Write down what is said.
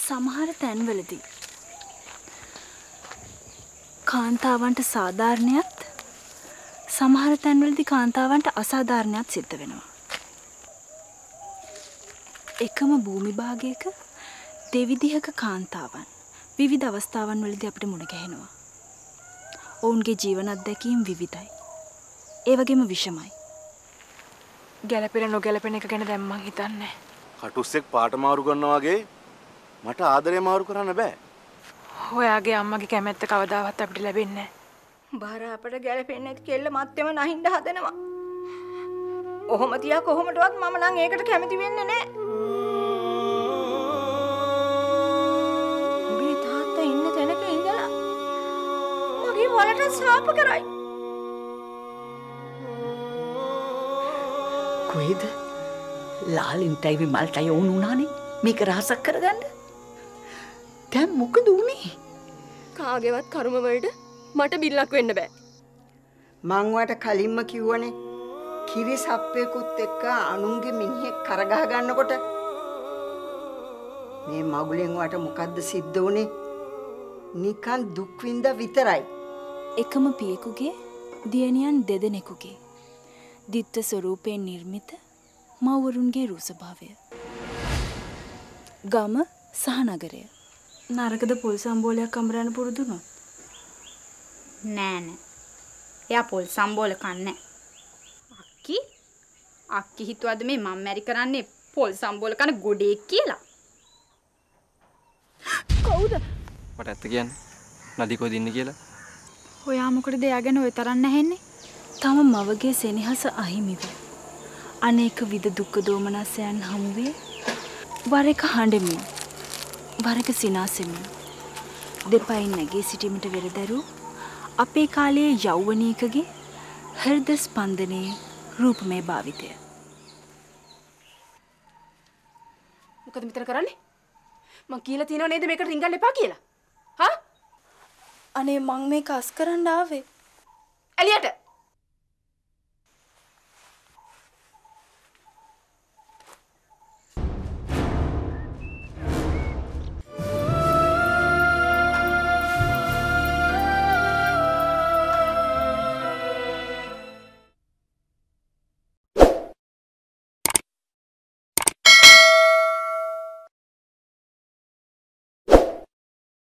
සමහර තැන්වලදී කාන්තාවන්ට සාධාරණයක් සමහර තැන්වලදී කාන්තාවන්ට අසාධාරණයක් සිද්ධ වෙනවා. එකම භූමි භාගයක දෙවිධයක කාන්තාවන් විවිධ අවස්ථාවන් වලදී අපිට මුණ ගැහෙනවා. ඔවුන්ගේ ජීවන අත්දැකීම් විවිධයි. ඒ වගේම විෂමයි. ගැළපෙන නොගැළපෙන එක ගැන දැන් මං හිතන්නේ. කටුස්සෙක් පාට මාරු කරනවා වගේ මට ආදරේ මාරු කරන්න බෑ. ඔයාගේ අම්මගේ කැමැත්ත කවදාවත් අපිට ලැබෙන්නේ නැහැ. බාර අපට ගැලපෙන්නේ නැති කෙල්ල මත්තෙම නැහින්ද හදනවා. ඔහොම තියා කොහොමදවත් මම නම් ඒකට කැමති වෙන්නේ නැහැ. උඹේ තාත්තා ඉන්න තැනක ඉඳලා මගේ වලට සාප කරයි. කොහෙද? ලාලින්ටයි විමල්ටයි වුණ උනානේ මේක රහසක් කරගන්න. දැන් මොකද උනේ? කාගේවත් කර්ම වලට මට බිල්ලක් වෙන්න බෑ. මං වට කලින්ම කිව්වනේ කිරි සප්පේකුත් එක්ක අනුන්ගේ මිනිහෙක් කරගහ ගන්නකොට මේ මගුලෙන් වට මොකද්ද සිද්ධ වුනේ? නිකන් දුක් විඳ විතරයි. එකම පියෙකුගේ දියණියන් දෙදෙනෙකුගේ දිත්ත ස්වරූපයෙන් නිර්මිත මව්වරුන්ගේ රූ ස්වභාවය. ගම සහ නගරය. නරකද පොල් සම්බෝලයක් අඹරන්න පුරුදුනොත්? නෑ නෑ. එයා පොල් සම්බෝල කන්නේ. අක්කි හිතුවද මේ මම මැරි කරන්නේ පොල් සම්බෝල කන ගොඩේක් කියලා? කවුද? මට ඇත්ත කියන්න. නදී කොහෙද ඉන්නේ කියලා. ඔයා මොකටද එයා ගැන ඔය තරම් නැහෙන්නේ? තම මවගේ සෙනෙහස අහිමි වේ. අනේක විද දුක් දෝමනසයන් හමුවේ වර එක හඬමින් වර එක සිනාසෙමින් දෙපයින් නැගී සිටීමට වෙරදරු අපේ කාලයේ යෞවනීකගේ හෘද ස්පන්දනයේ රූපමය භාවිතය. මොකද මෙතන කරන්නේ? මං කියලා තියෙනව නේද මේකට රින්ගන්න එපා කියලා? හා? අනේ මං මේක අස් කරන්න ආවේ. එලියට